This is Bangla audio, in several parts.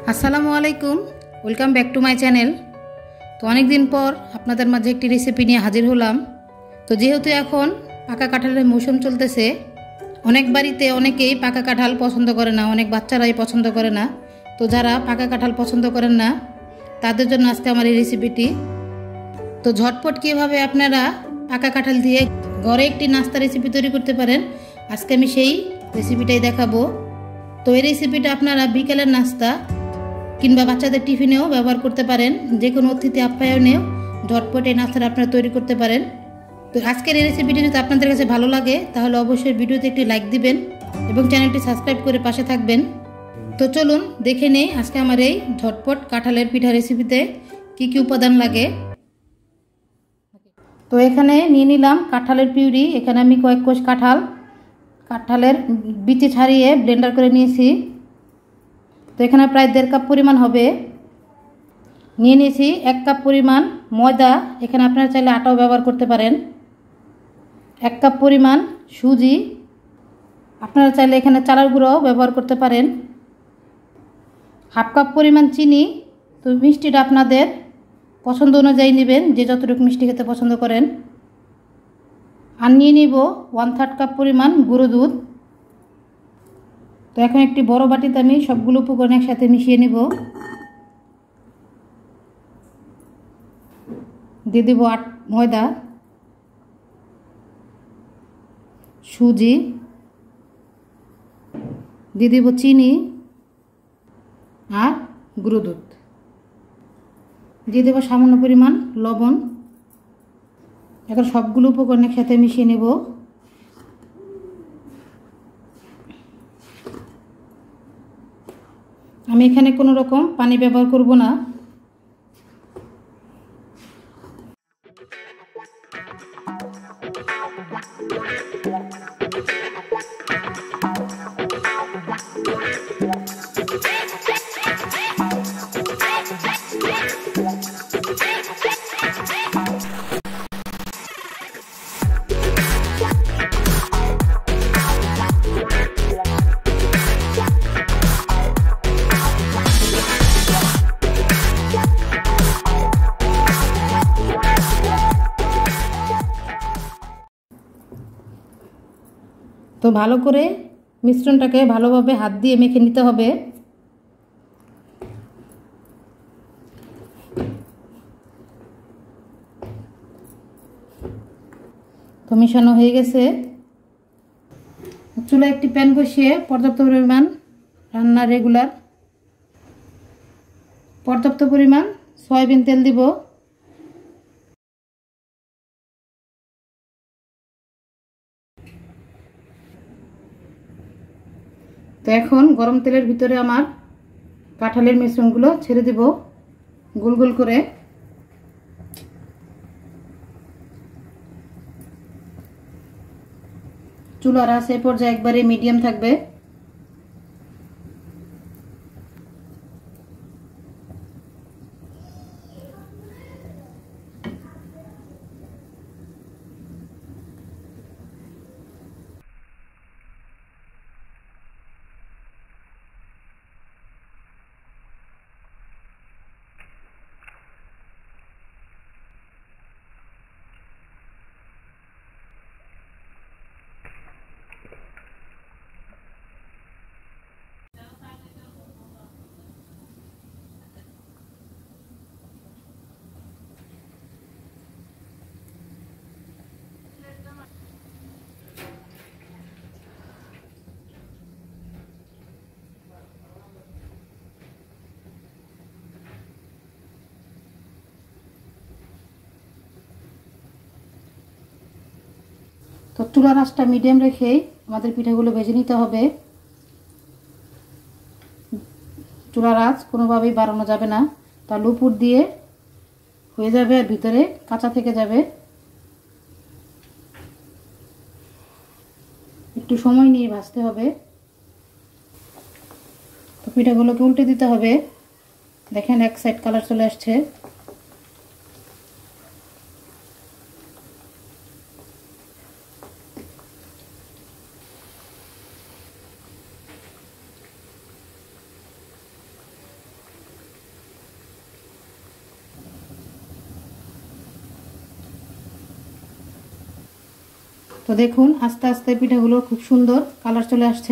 আসসালামু আলাইকুম, welcome back to my channel. তো অনেক দিন পর আপনাদের মাঝে একটি রেসিপি নিয়ে হাজির হলাম। তো যেহেতু এখন পাকা কাঁঠালের মৌসুম চলতেছে, অনেক বাড়িতে অনেকেই পাকা কাঁঠাল পছন্দ করে না, অনেক বাচ্চারাই পছন্দ করে না। তো যারা পাকা কাঁঠাল পছন্দ করেন না তাদের জন্য আজকে আমার এই রেসিপিটি। তো ঝটপট কীভাবে আপনারা পাকা কাঁঠাল দিয়ে ঘরে একটি নাস্তা রেসিপি তৈরি করতে পারেন, আজকে আমি সেই রেসিপিটাই দেখাবো। তো এই রেসিপিটা আপনারা বিকেলের নাস্তা কিংবা বাচ্চাদের টিফিনেও ব্যবহার করতে পারেন, যে কোনো অতিথি আপ্যায়নেও ঝটপট এই নাস্তাটা আপনারা তৈরি করতে পারেন। তো আজকের এই রেসিপিটি যদি আপনাদের কাছে ভালো লাগে তাহলে অবশ্যই ভিডিওতে একটি লাইক দিবেন এবং চ্যানেলটি সাবস্ক্রাইব করে পাশে থাকবেন। তো চলুন দেখে নেই আজকে আমার এই ঝটপট কাঁঠালের পিঠা রেসিপিতে কি কি উপাদান লাগে। তো এখানে নিয়ে নিলাম কাঁঠালের পিউরি। এখানে আমি কয়েক কোষ কাঁঠালের বিচি ছাড়িয়ে ব্লেন্ডার করে নিয়েছি। তো এখানে প্রায় 1.5 কাপ পরিমাণ হবে। নিয়ে নিয়েছি 1 কাপ পরিমাণ ময়দা, এখানে আপনারা চাইলে আটাও ব্যবহার করতে পারেন। 1 কাপ পরিমাণ সুজি, আপনারা চাইলে এখানে চালের গুঁড়োও ব্যবহার করতে পারেন। 1/2 কাপ পরিমাণ চিনি। তো মিষ্টিটা আপনাদের পছন্দ অনুযায়ী নেবেন, যে যতটুকু মিষ্টি খেতে পছন্দ করেন। আর নিয়ে নিব 1/3 কাপ পরিমাণ গুঁড়ো দুধ। তো এখন একটি বড় বাটিতে আমি সবগুলো উপকরণ একসাথে মিশিয়ে নিব। দিয়ে দেব ময়দা, সুজি, দিয়ে দেব চিনি আর গুঁড়ো দুধ, দিয়ে দেব সামান্য পরিমাণ লবণ। এখন সবগুলো উপকরণ একসাথে মিশিয়ে নেব। আমি এখানে কোনো রকম পানি ব্যবহার করব না। তো ভালো করে মিশ্রণটাকে ভালোভাবে হাত দিয়ে মেখে নিতে হবে। তো মেশানো হয়ে গেছে। চুলায় একটি প্যান বসিয়ে পর্যাপ্ত পরিমাণ সয়াবিন তেল দিব। তো এখন গরম তেলের ভিতরে আমার কাঁঠালের মিশ্রণগুলো ছেড়ে দেব গোল গোল করে। চুলার আঁচ এই পর্যায়ে একবারে মিডিয়াম থাকবে। তো চুলার আঁচটা মিডিয়াম রেখেই আমাদের পিঠাগুলো ভেজে নিতে হবে। চুলার আঁচ কোনোভাবেই বাড়ানো যাবে না, তাহলে উপর দিয়ে হয়ে যাবে আর ভিতরে কাঁচা থেকে যাবে। একটু সময় নিয়ে ভাজতে হবে। তো পিঠাগুলোকে উল্টে দিতে হবে। দেখেন এক সাইড কালার চলে আসছে। তো দেখুন আস্তে আস্তে পিঠাগুলো খুব সুন্দর কালার চলে আসছে।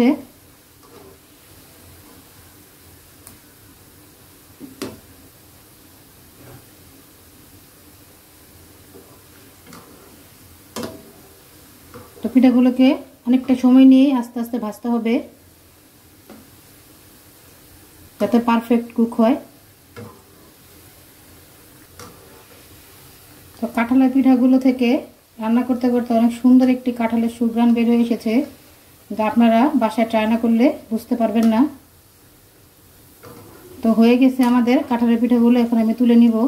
তো পিঠাগুলোকে অনেকটা সময় নিয়ে আস্তে আস্তে ভাজতে হবে যাতে পারফেক্ট কুক হয়। তো কাঁঠালের পিঠাগুলো থেকে রান্না করতে করতে অনেক সুন্দর একটি কাঁঠালের সুঘ্রাণ বের হয়ে এসেছে, যা আপনারা বাসায় ট্রাই না করলে বুঝতে পারবেন না। তো হয়ে গেছে আমাদের কাঁঠালের পিঠাগুলো, এখন আমি তুলে নিব।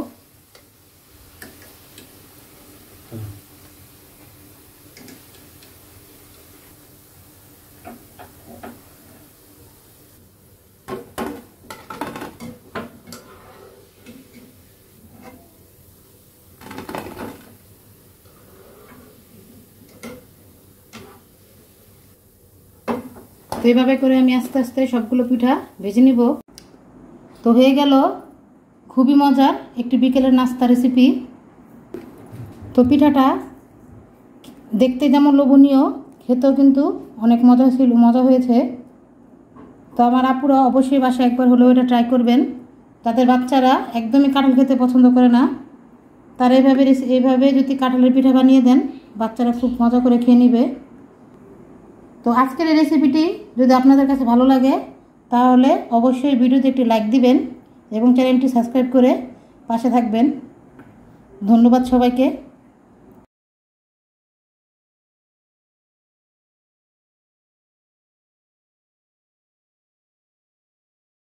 তো এইভাবে করে আমি আস্তে আস্তে সবগুলো পিঠা ভেজে নিব। তো হয়ে গেল খুবই মজার একটি বিকেলের নাস্তা রেসিপি। তো পিঠাটা দেখতে যেমন লোভনীয়, খেতেও কিন্তু অনেক মজা হয়েছে। তো আমার আপুরা অবশ্যই বাসায় একবার হলেও এটা ট্রাই করবেন। তাদের বাচ্চারা একদমই কাঁঠাল খেতে পছন্দ করে না, তারা এইভাবে যদি কাঁঠালের পিঠা বানিয়ে দেন, বাচ্চারা খুব মজা করে খেয়ে নেবে। তো আজকের এই রেসিপিটি যদি আপনাদের কাছে ভালো লাগে তাহলে অবশ্যই ভিডিওতে একটি লাইক দিবেন এবং চ্যানেলটি সাবস্ক্রাইব করে পাশে থাকবেন। ধন্যবাদ সবাইকে।